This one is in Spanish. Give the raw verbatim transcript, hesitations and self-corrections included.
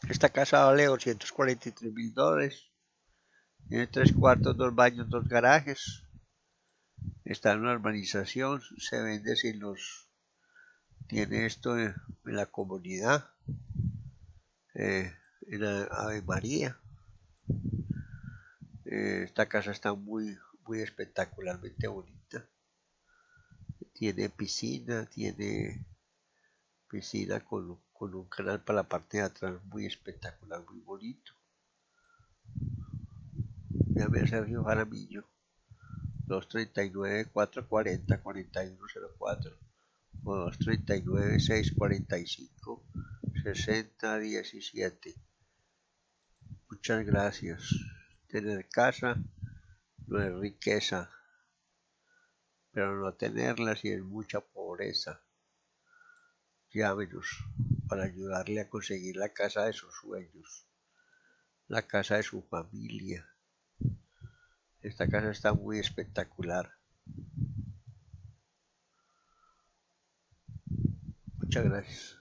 Esta casa vale doscientos cuarenta y tres mil dólares. Tiene tres cuartos, dos baños, dos garajes. Está en una urbanización. Se vende sin los... Tiene esto en, en la comunidad. Eh, en la Ave María. Eh, esta casa está muy, muy espectacularmente bonita. Tiene piscina, tiene piscina con, con un canal para la parte de atrás muy espectacular, muy bonito. Llame a Sergio Jaramillo, dos tres nueve, cuatro cuatro cero, cuatro uno cero cuatro o dos tres nueve, seis cuatro cinco, seis cero uno siete. Muchas gracias. Tener casa no es riqueza, pero no tenerla sí es mucha pobreza. Llámenos para ayudarle a conseguir la casa de sus sueños, la casa de su familia. Esta casa está muy espectacular. Muchas gracias.